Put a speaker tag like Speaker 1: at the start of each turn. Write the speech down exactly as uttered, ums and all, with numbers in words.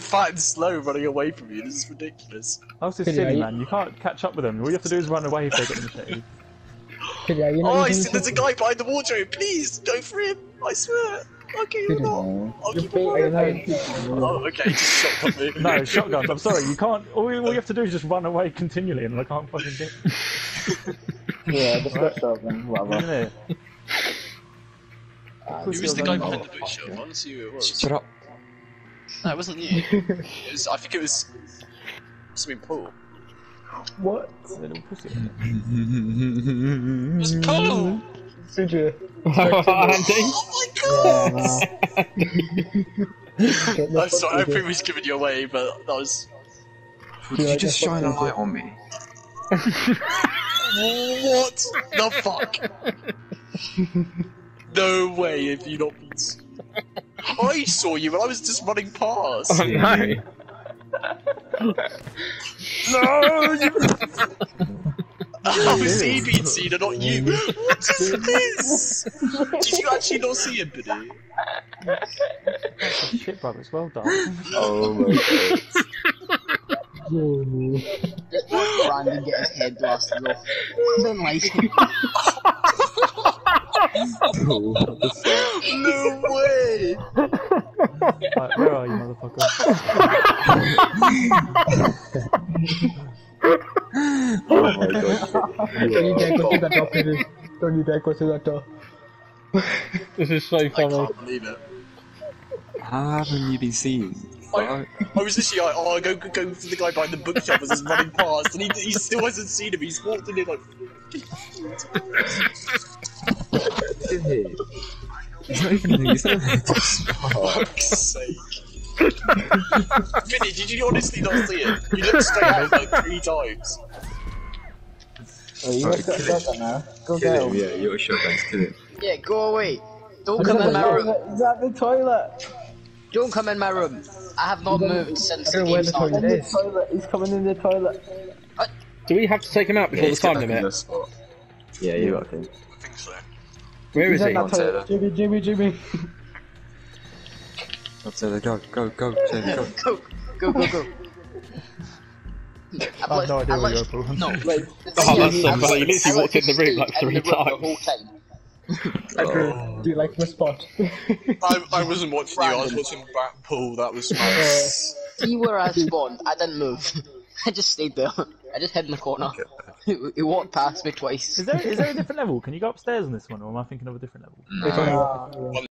Speaker 1: fat and slow running away from you. This is ridiculous.
Speaker 2: That's just silly, man. You can't catch up with them. All you have to do is run away if they get initiated.
Speaker 3: Yeah, you know,
Speaker 1: oh,
Speaker 3: you
Speaker 1: I see, there's a guy behind the wardrobe. Please, go for him. I swear. Okay, you're not. I'll keep on running. Oh, okay, just shotgun me.
Speaker 2: No, shotguns. I'm sorry. You can't. All you, all you have to do is just run away continually, and I can't fucking get.
Speaker 3: Yeah, just go shotgun. Whatever.
Speaker 2: Isn't it?
Speaker 1: Who was the guy behind the bookshelf? I want to see who it was.
Speaker 4: Shut up.
Speaker 1: No, it wasn't you. It was, I think it was something Paul.
Speaker 3: What?
Speaker 2: Little pussy.
Speaker 1: It was Paul!
Speaker 3: Did you?
Speaker 4: Oh, Andy.
Speaker 1: Oh my god! I'm sorry, I pretty much given you away, but that was...
Speaker 4: Did you just shine a light on me?
Speaker 1: What the fuck? No way have you not been... I saw you and I was just running past.
Speaker 4: Oh no!
Speaker 1: No! You... How is he being seen and not you? What is this? Did you actually not see him, Biddy?
Speaker 2: Shit, brothers. Well done.
Speaker 4: Oh my god.
Speaker 5: Just watch Brandon get his head blasted off. I don't like him.
Speaker 1: No way!
Speaker 2: Right, where are you, motherfucker?
Speaker 4: Oh my god.
Speaker 3: Don't you dare go through that door, Peter. Don't you dare go through that door.
Speaker 6: This is so
Speaker 1: I
Speaker 6: funny.
Speaker 1: can't believe it.
Speaker 4: How haven't you been seen?
Speaker 1: I, I was literally like, oh, go, go, go for the guy behind the bookshelf as he's running past, and he, he still hasn't seen him. He's walked in here like.
Speaker 4: In here. He's not even he's not even
Speaker 1: For fuck's sake. Vinny, did you honestly not see it? You looked straight out like three times.
Speaker 3: Oh, you
Speaker 4: Right,
Speaker 3: got
Speaker 4: kill
Speaker 3: shotgun now. Go
Speaker 4: kill
Speaker 3: get
Speaker 4: him,
Speaker 3: him.
Speaker 4: yeah, you're a shotgun, kill him.
Speaker 5: Yeah, go away. Don't come in my room.
Speaker 3: He's at the toilet.
Speaker 5: Don't come in my room. I have not moved since
Speaker 3: I
Speaker 5: the
Speaker 3: don't know where
Speaker 5: game
Speaker 3: the toilet
Speaker 5: started.
Speaker 3: is. Toilet. He's coming in the toilet.
Speaker 6: Do we have to take him out before
Speaker 4: Yeah,
Speaker 6: the time limit?
Speaker 4: Yeah, you got him.
Speaker 1: I think so.
Speaker 6: Where is
Speaker 3: He's
Speaker 6: he?
Speaker 3: at that toilet. Jimmy, Jimmy, Jimmy.
Speaker 4: Go, Taylor, go, go, go, Taylor, go.
Speaker 5: Go, go, go, go. I
Speaker 2: I have no idea where you're, Paul.
Speaker 5: No, wait.
Speaker 6: Oh, that's so funny. You literally walked in the room like three
Speaker 5: The
Speaker 6: times.
Speaker 5: whole time.
Speaker 3: Andrew, do you like my spot?
Speaker 1: I, I wasn't watching you, I was watching back Paul, that was nice.
Speaker 5: See where I spawned. I didn't move. I just stayed there. I just hid in the corner. He, he walked past me twice.
Speaker 2: Is there is there a different level? Can you go upstairs on this one, or am I thinking of a different level?
Speaker 3: Which one are you-